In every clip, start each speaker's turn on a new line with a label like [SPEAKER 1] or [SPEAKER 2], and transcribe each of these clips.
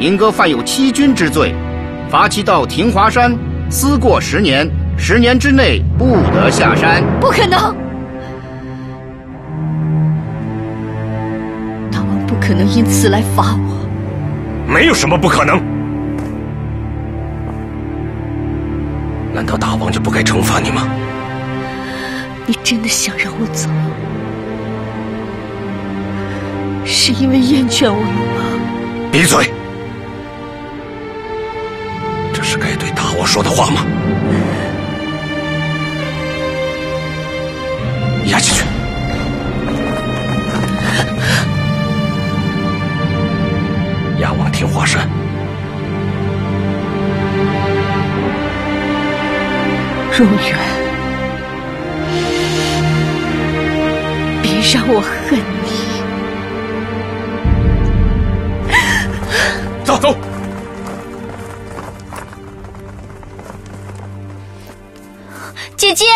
[SPEAKER 1] 银哥犯有欺君之罪，罚其到庭华山思过10年，10年之内不得下山。
[SPEAKER 2] 不可能！大王不可能因此来罚我。
[SPEAKER 3] 没有什么不可能。难道大王就不该惩罚你吗？
[SPEAKER 2] 你真的想让我走？是因为厌倦我了吗？
[SPEAKER 3] 闭嘴！这是该对大王说的话吗？押进去！押往庭华山。
[SPEAKER 2] 若远，别让我恨你。
[SPEAKER 3] 走走。
[SPEAKER 4] 姐姐，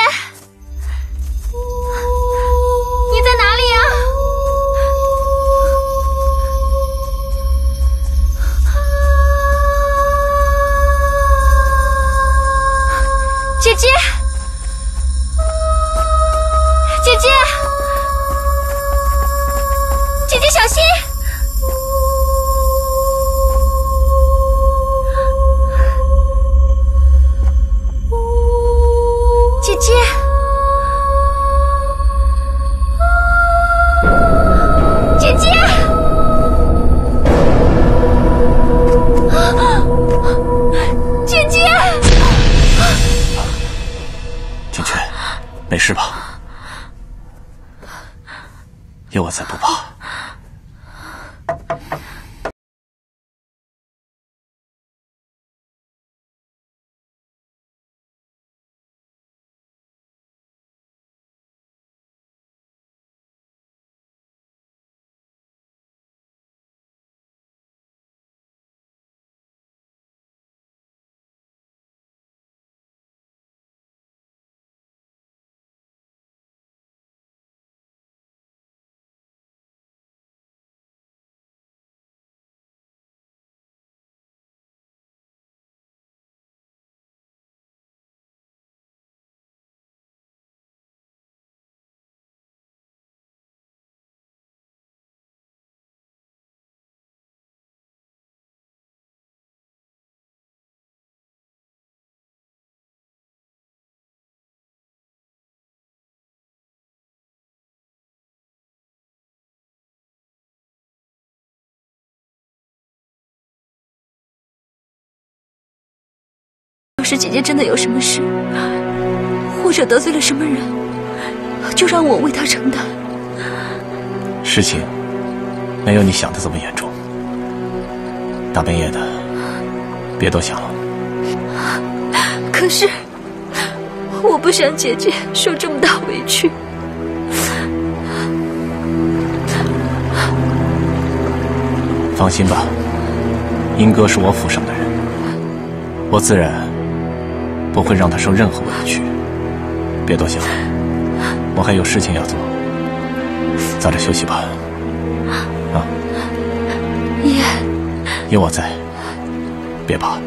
[SPEAKER 4] 你在哪里啊？姐姐，姐姐，姐姐小心！姐姐，姐姐，姐姐，
[SPEAKER 5] 景雀，没事吧？有我在不怕。
[SPEAKER 2] 要是姐姐真的有什么事，或者得罪了什么人，就让我为她承担。
[SPEAKER 5] 事情没有你想的这么严重，大半夜的，别多想了。
[SPEAKER 2] 可是，我不想姐姐受这么大委屈。
[SPEAKER 5] 放心吧，英哥是我府上的人，我自然不会让他受任何委屈。别多想，我还有事情要做，早点休息吧。啊，
[SPEAKER 2] 爷，
[SPEAKER 5] 有我在，别怕。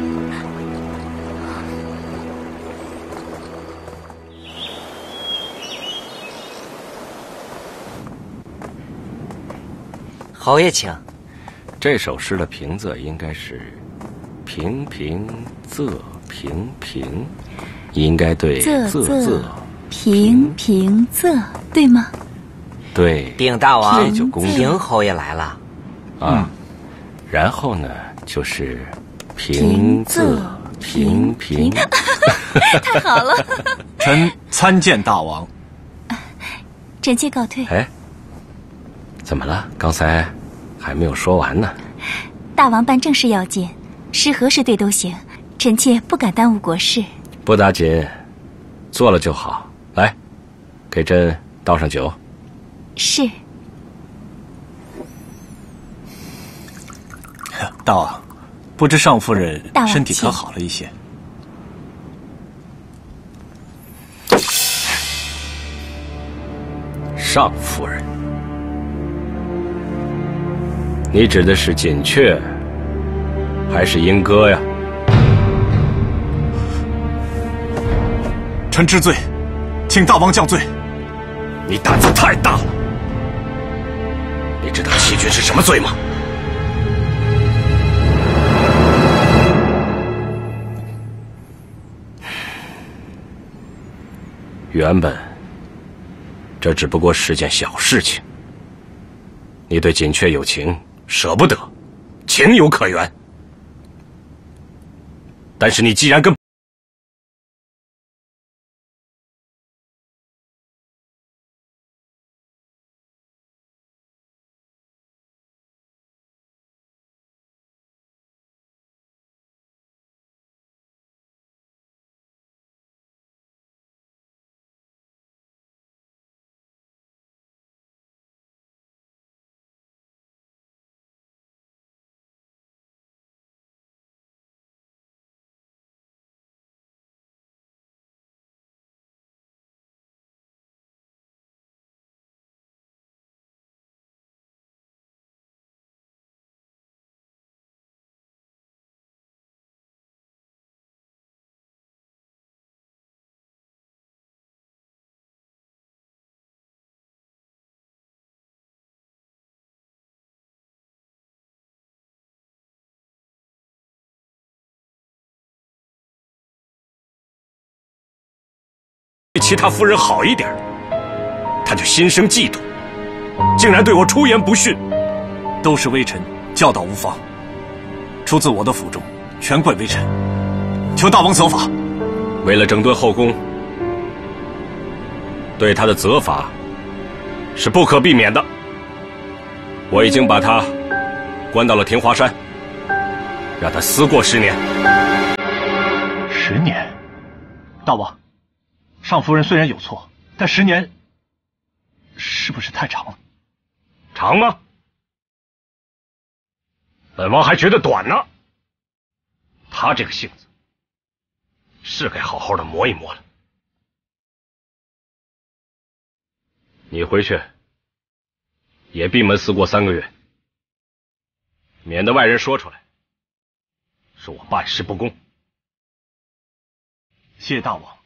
[SPEAKER 6] 侯爷请。
[SPEAKER 3] 这首诗的平仄应该是平平仄平平，应该对
[SPEAKER 7] 仄
[SPEAKER 3] 仄
[SPEAKER 7] 平平仄，对吗？
[SPEAKER 3] 对。
[SPEAKER 6] 禀大王，
[SPEAKER 3] 这就公平。
[SPEAKER 6] 禀侯爷来了。
[SPEAKER 3] 啊，然后呢就是平仄平平。
[SPEAKER 7] 太好了。
[SPEAKER 5] 臣参见大王。
[SPEAKER 7] 臣妾告退。
[SPEAKER 3] 哎，怎么了？刚才还没有说完呢。
[SPEAKER 7] 大王办正事要紧，诗和是对都行，臣妾不敢耽误国事。
[SPEAKER 3] 不打紧，做了就好。来，给朕倒上酒。
[SPEAKER 7] 是。
[SPEAKER 5] 大王，不知尚夫人
[SPEAKER 7] 大王
[SPEAKER 5] 身体可好了一些？
[SPEAKER 3] 尚夫人，你指的是锦雀， 还是英哥呀？
[SPEAKER 5] 臣知罪，请大王降罪。
[SPEAKER 3] 你胆子太大了！你知道欺君是什么罪吗？原本这只不过是件小事情，你对锦雀有情，舍不得，情有可原。但是你既然跟对其他夫人好一点，他就心生嫉妒，竟然对我出言不逊。
[SPEAKER 5] 都是微臣教导无方，出自我的府中，全怪微臣，求大王责罚。
[SPEAKER 3] 为了整顿后宫，对他的责罚是不可避免的。我已经把他关到了庭华山，让他思过10年。
[SPEAKER 5] 10年，大王，上夫人虽然有错，但10年是不是太长了？
[SPEAKER 3] 长吗？本王还觉得短呢。他这个性子，是该好好的磨一磨了。你回去也闭门思过3个月，免得外人说出来是我办事不公。
[SPEAKER 5] 谢大王。